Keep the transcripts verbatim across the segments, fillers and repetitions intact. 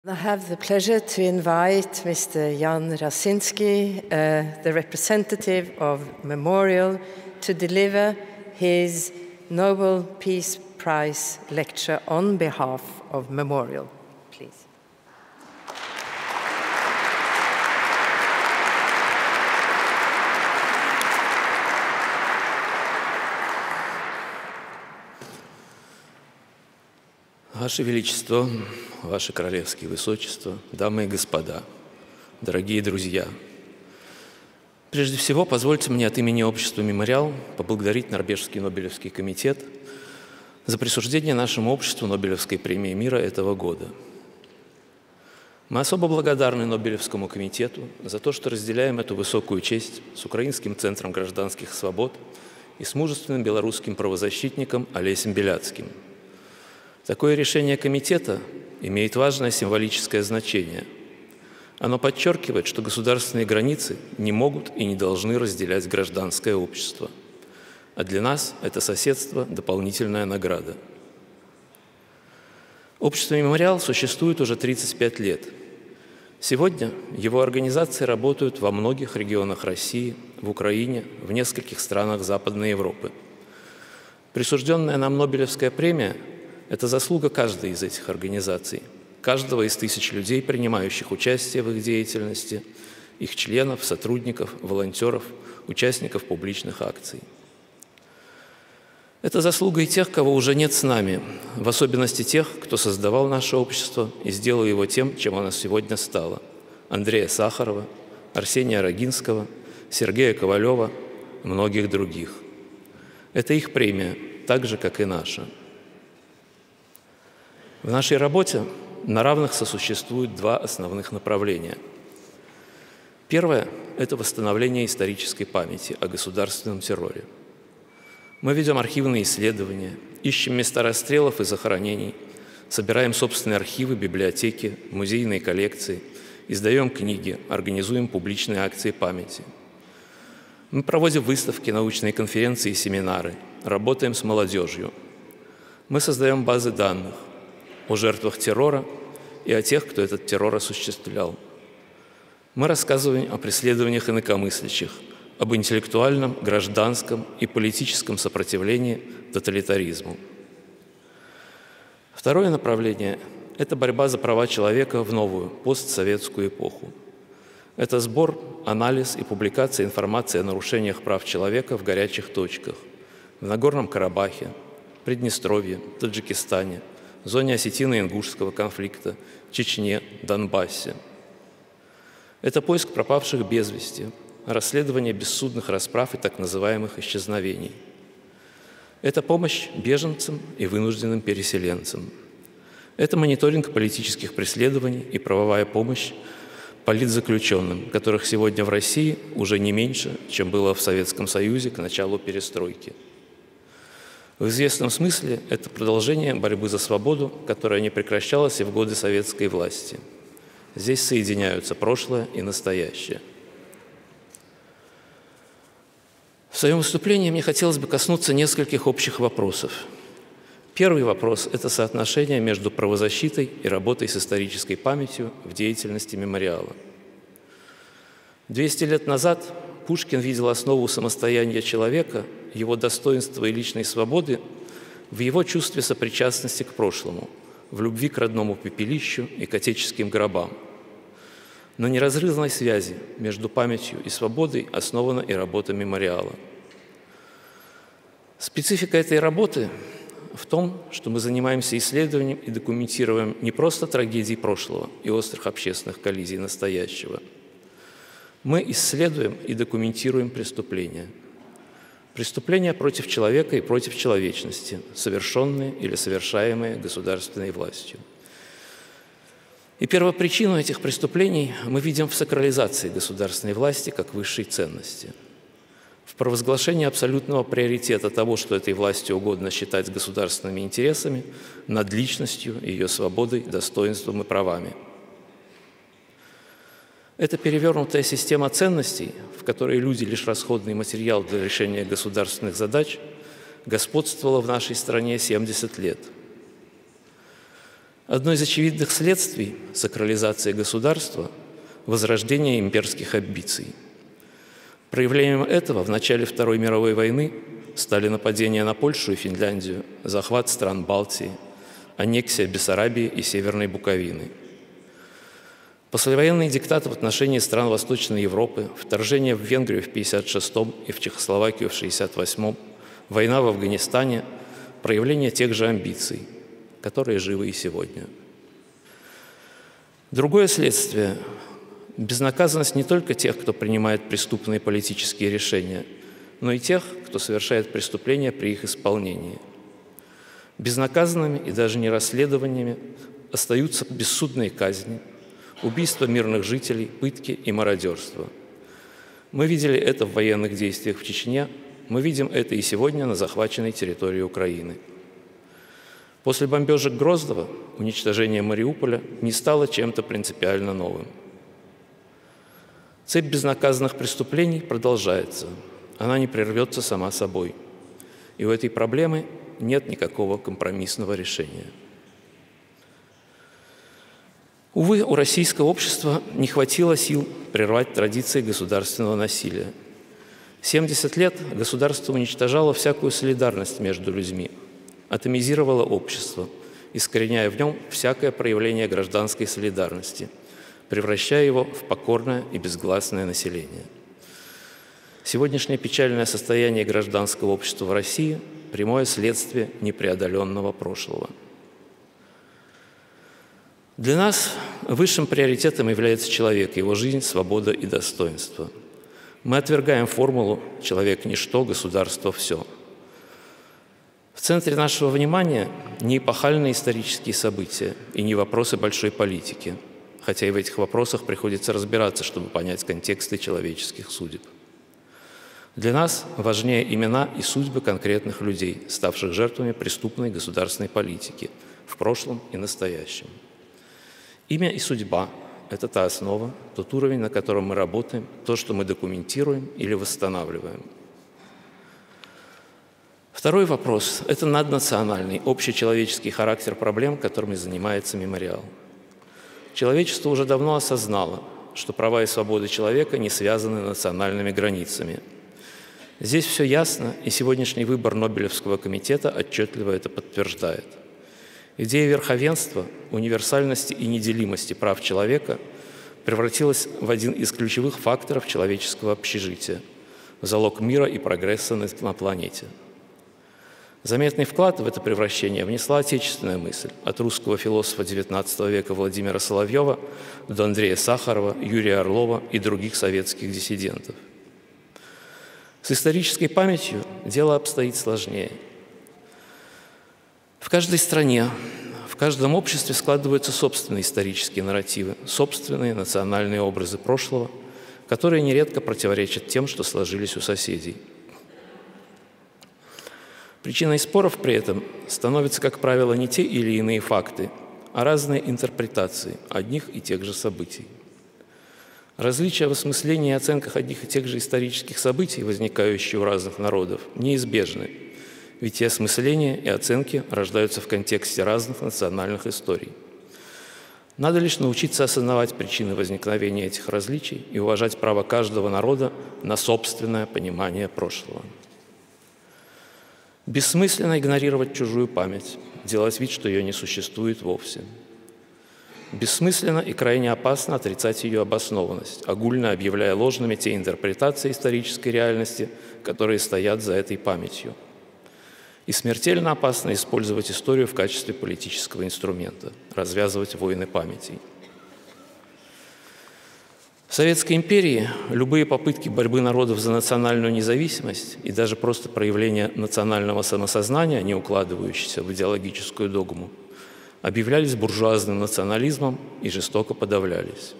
I have the pleasure to invite Mister Jan Rasinski, uh, the representative of Memorial, to deliver his Nobel Peace Prize lecture on behalf of Memorial. Please. Ваше Величество, Ваше Королевское Высочество, дамы и господа, дорогие друзья, прежде всего, позвольте мне от имени Общества «Мемориал» поблагодарить Норвежский Нобелевский комитет за присуждение нашему обществу Нобелевской премии мира этого года. Мы особо благодарны Нобелевскому комитету за то, что разделяем эту высокую честь с Украинским центром гражданских свобод и с мужественным белорусским правозащитником Олесем Беляцким. Такое решение комитета имеет важное символическое значение. Оно подчеркивает, что государственные границы не могут и не должны разделять гражданское общество. А для нас это соседство – дополнительная награда. Общество «Мемориал» существует уже тридцать пять лет. Сегодня его организации работают во многих регионах России, в Украине, в нескольких странах Западной Европы. Присужденная нам Нобелевская премия – это заслуга каждой из этих организаций, каждого из тысяч людей, принимающих участие в их деятельности, их членов, сотрудников, волонтеров, участников публичных акций. Это заслуга и тех, кого уже нет с нами, в особенности тех, кто создавал наше общество и сделал его тем, чем оно сегодня стало. Андрея Сахарова, Арсения Рогинского, Сергея Ковалева, многих других. Это их премия, так же, как и наша. В нашей работе на равных сосуществуют два основных направления. Первое – это восстановление исторической памяти о государственном терроре. Мы ведем архивные исследования, ищем места расстрелов и захоронений, собираем собственные архивы, библиотеки, музейные коллекции, издаем книги, организуем публичные акции памяти. Мы проводим выставки, научные конференции и семинары, работаем с молодежью. Мы создаем базы данных о жертвах террора и о тех, кто этот террор осуществлял. Мы рассказываем о преследованиях инакомыслящих, об интеллектуальном, гражданском и политическом сопротивлении тоталитаризму. Второе направление – это борьба за права человека в новую, постсоветскую эпоху. Это сбор, анализ и публикация информации о нарушениях прав человека в горячих точках – в Нагорном Карабахе, Приднестровье, Таджикистане, в зоне Осетино-Ингушского конфликта, Чечне, Донбассе. Это поиск пропавших без вести, расследование бессудных расправ и так называемых исчезновений. Это помощь беженцам и вынужденным переселенцам. Это мониторинг политических преследований и правовая помощь политзаключенным, которых сегодня в России уже не меньше, чем было в Советском Союзе к началу перестройки. В известном смысле это продолжение борьбы за свободу, которая не прекращалась и в годы советской власти. Здесь соединяются прошлое и настоящее. В своем выступлении мне хотелось бы коснуться нескольких общих вопросов. Первый вопрос – это соотношение между правозащитой и работой с исторической памятью в деятельности мемориала. двести лет назад Пушкин видел основу самостояния человека, его достоинства и личной свободы в его чувстве сопричастности к прошлому, в любви к родному пепелищу и к отеческим гробам. На неразрывной связи между памятью и свободой основана и работа мемориала. Специфика этой работы в том, что мы занимаемся исследованием и документируем не просто трагедии прошлого и острых общественных коллизий настоящего. Мы исследуем и документируем преступления. Преступления против человека и против человечности, совершенные или совершаемые государственной властью. И первопричину этих преступлений мы видим в сакрализации государственной власти как высшей ценности, в провозглашении абсолютного приоритета того, что этой власти угодно считать государственными интересами, над личностью, ее свободой, достоинством и правами. Эта перевернутая система ценностей, в которой люди лишь расходный материал для решения государственных задач, господствовала в нашей стране семьдесят лет. Одно из очевидных следствий сакрализации государства – возрождение имперских амбиций. Проявлением этого в начале Второй мировой войны стали нападения на Польшу и Финляндию, захват стран Балтии, аннексия Бессарабии и Северной Буковины. Послевоенный диктат в отношении стран Восточной Европы, вторжение в Венгрию в тысяча девятьсот пятьдесят шестом и в Чехословакию в тысяча девятьсот шестьдесят восьмом, война в Афганистане – проявление тех же амбиций, которые живы и сегодня. Другое следствие – безнаказанность не только тех, кто принимает преступные политические решения, но и тех, кто совершает преступления при их исполнении. Безнаказанными и даже нерасследованиями остаются бессудные казни, убийства мирных жителей, пытки и мародерство. Мы видели это в военных действиях в Чечне, мы видим это и сегодня на захваченной территории Украины. После бомбежек Гроздова уничтожение Мариуполя не стало чем-то принципиально новым. Цепь безнаказанных преступлений продолжается, она не прервется сама собой. И у этой проблемы нет никакого компромиссного решения. Увы, у российского общества не хватило сил прервать традиции государственного насилия. семьдесят лет государство уничтожало всякую солидарность между людьми, атомизировало общество, искореняя в нем всякое проявление гражданской солидарности, превращая его в покорное и безгласное население. Сегодняшнее печальное состояние гражданского общества в России – прямое следствие непреодоленного прошлого. Для нас высшим приоритетом является человек, его жизнь, свобода и достоинство. Мы отвергаем формулу «человек – ничто, государство – все». В центре нашего внимания не эпохальные исторические события и не вопросы большой политики, хотя и в этих вопросах приходится разбираться, чтобы понять контексты человеческих судеб. Для нас важнее имена и судьбы конкретных людей, ставших жертвами преступной государственной политики в прошлом и настоящем. Имя и судьба – это та основа, тот уровень, на котором мы работаем, то, что мы документируем или восстанавливаем. Второй вопрос – это наднациональный, общечеловеческий характер проблем, которыми занимается мемориал. Человечество уже давно осознало, что права и свободы человека не связаны национальными границами. Здесь все ясно, и сегодняшний выбор Нобелевского комитета отчетливо это подтверждает. Идея верховенства, универсальности и неделимости прав человека превратилась в один из ключевых факторов человеческого общежития, залог мира и прогресса на планете. Заметный вклад в это превращение внесла отечественная мысль от русского философа девятнадцатого века Владимира Соловьева до Андрея Сахарова, Юрия Орлова и других советских диссидентов. С исторической памятью дело обстоит сложнее. В каждой стране, в каждом обществе складываются собственные исторические нарративы, собственные национальные образы прошлого, которые нередко противоречат тем, что сложились у соседей. Причиной споров при этом становятся, как правило, не те или иные факты, а разные интерпретации одних и тех же событий. Различия в осмыслении и оценках одних и тех же исторических событий, возникающие у разных народов, неизбежны, ведь и осмысления, и оценки рождаются в контексте разных национальных историй. Надо лишь научиться осознавать причины возникновения этих различий и уважать право каждого народа на собственное понимание прошлого. Бессмысленно игнорировать чужую память, делать вид, что ее не существует вовсе. Бессмысленно и крайне опасно отрицать ее обоснованность, огульно объявляя ложными те интерпретации исторической реальности, которые стоят за этой памятью. И смертельно опасно использовать историю в качестве политического инструмента, развязывать войны памятей. В Советской империи любые попытки борьбы народов за национальную независимость и даже просто проявление национального самосознания, не укладывающееся в идеологическую догму, объявлялись буржуазным национализмом и жестоко подавлялись.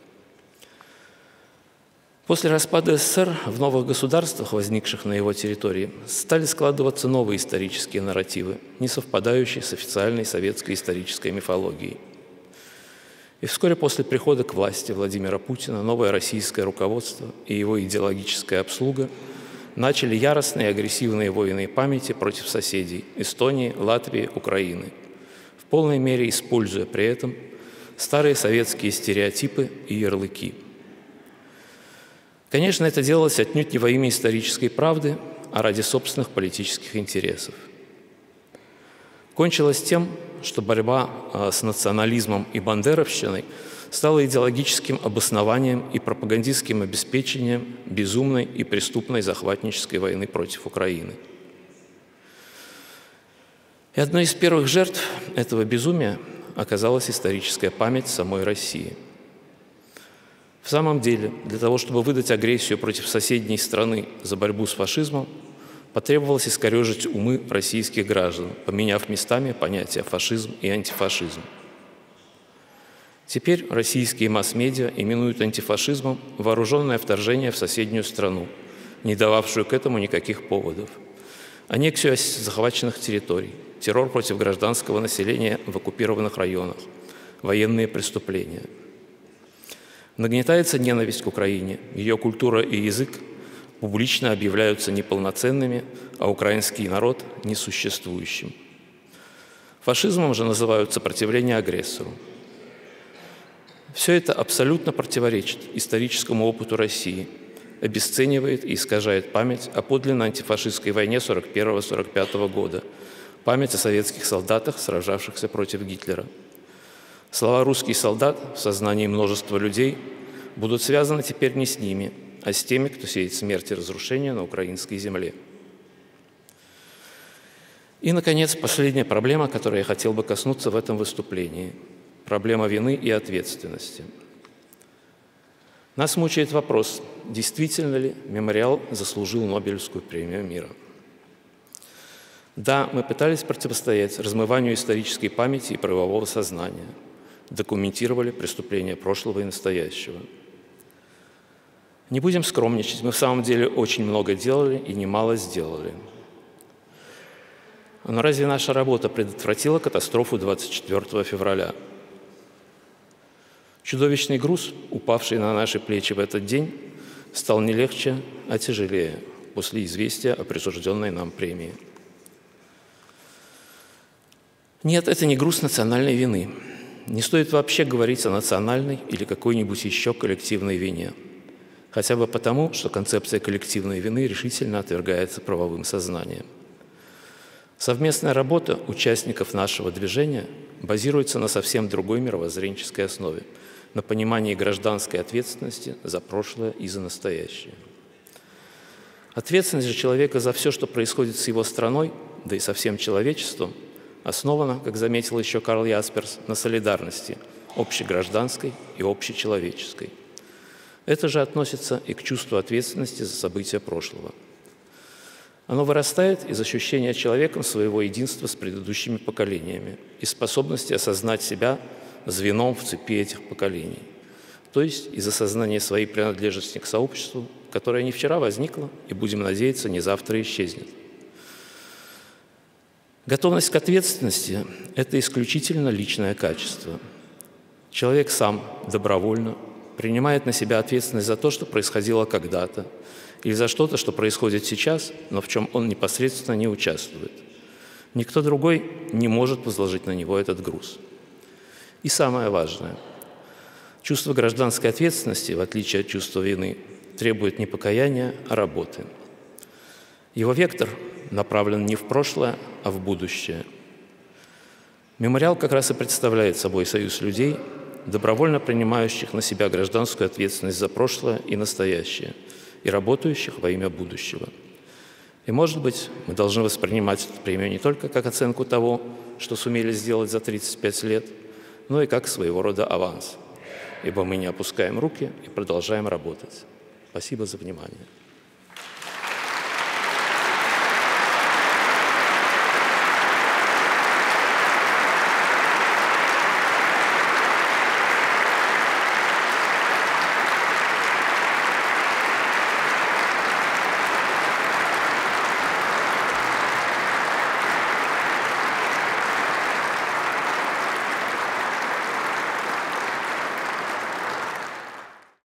После распада СССР в новых государствах, возникших на его территории, стали складываться новые исторические нарративы, не совпадающие с официальной советской исторической мифологией. И вскоре после прихода к власти Владимира Путина новое российское руководство и его идеологическая обслуга начали яростные и агрессивные войны памяти против соседей – Эстонии, Латвии, Украины. В полной мере используя при этом старые советские стереотипы и ярлыки. Конечно, это делалось отнюдь не во имя исторической правды, а ради собственных политических интересов. Кончилось тем, что борьба с национализмом и бандеровщиной стала идеологическим обоснованием и пропагандистским обеспечением безумной и преступной захватнической войны против Украины. И одной из первых жертв этого безумия оказалась историческая память самой России. В самом деле, для того, чтобы выдать агрессию против соседней страны за борьбу с фашизмом, потребовалось искорежить умы российских граждан, поменяв местами понятия фашизм и антифашизм. Теперь российские масс-медиа именуют антифашизмом вооруженное вторжение в соседнюю страну, не дававшую к этому никаких поводов, аннексию захваченных территорий, террор против гражданского населения в оккупированных районах, военные преступления. Нагнетается ненависть к Украине, ее культура и язык публично объявляются неполноценными, а украинский народ – несуществующим. Фашизмом же называют сопротивление агрессору. Все это абсолютно противоречит историческому опыту России, обесценивает и искажает память о подлинно антифашистской войне сорок первого — сорок пятого года, память о советских солдатах, сражавшихся против Гитлера. Слова «русский солдат» в сознании множества людей будут связаны теперь не с ними, а с теми, кто сеет смерть и разрушение на украинской земле. И, наконец, последняя проблема, которой я хотел бы коснуться в этом выступлении – проблема вины и ответственности. Нас мучает вопрос, действительно ли мемориал заслужил Нобелевскую премию мира. Да, мы пытались противостоять размыванию исторической памяти и правового сознания, документировали преступления прошлого и настоящего. Не будем скромничать, мы в самом деле очень много делали и немало сделали. Но разве наша работа предотвратила катастрофу двадцать четвёртого февраля? Чудовищный груз, упавший на наши плечи в этот день, стал не легче, а тяжелее после известия о присужденной нам премии. Нет, это не груз национальной вины. Не стоит вообще говорить о национальной или какой-нибудь еще коллективной вине. Хотя бы потому, что концепция коллективной вины решительно отвергается правовым сознанием. Совместная работа участников нашего движения базируется на совсем другой мировоззренческой основе, на понимании гражданской ответственности за прошлое и за настоящее. Ответственность же человека за все, что происходит с его страной, да и со всем человечеством, основана, как заметил еще Карл Ясперс, на солидарности общегражданской и общечеловеческой. Это же относится и к чувству ответственности за события прошлого. Оно вырастает из ощущения человеком своего единства с предыдущими поколениями и способности осознать себя звеном в цепи этих поколений, то есть из осознания своей принадлежности к сообществу, которое не вчера возникло и, будем надеяться, не завтра исчезнет. Готовность к ответственности – это исключительно личное качество. Человек сам добровольно принимает на себя ответственность за то, что происходило когда-то, или за что-то, что происходит сейчас, но в чем он непосредственно не участвует. Никто другой не может возложить на него этот груз. И самое важное – чувство гражданской ответственности, в отличие от чувства вины, требует не покаяния, а работы. Его вектор направлен не в прошлое, а в будущее. Мемориал как раз и представляет собой союз людей, добровольно принимающих на себя гражданскую ответственность за прошлое и настоящее, и работающих во имя будущего. И, может быть, мы должны воспринимать эту премию не только как оценку того, что сумели сделать за тридцать пять лет, но и как своего рода аванс, ибо мы не опускаем руки и продолжаем работать. Спасибо за внимание.